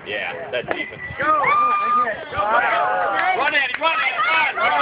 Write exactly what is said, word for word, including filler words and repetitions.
Yeah, that's defense. Go! Run, Eddie, run, Eddie, run!